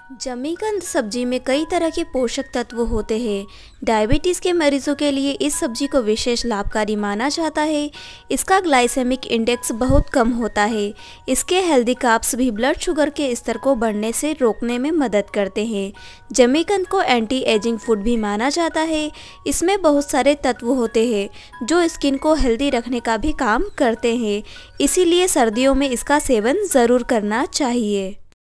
जमीकंद सब्जी में कई तरह के पोषक तत्व होते हैं। डायबिटीज़ के मरीजों के लिए इस सब्जी को विशेष लाभकारी माना जाता है। इसका ग्लाइसेमिक इंडेक्स बहुत कम होता है। इसके हेल्दी कार्ब्स भी ब्लड शुगर के स्तर को बढ़ने से रोकने में मदद करते हैं। जमीकंद को एंटी एजिंग फूड भी माना जाता है। इसमें बहुत सारे तत्व होते हैं जो स्किन को हेल्दी रखने का भी काम करते हैं। इसीलिए सर्दियों में इसका सेवन ज़रूर करना चाहिए।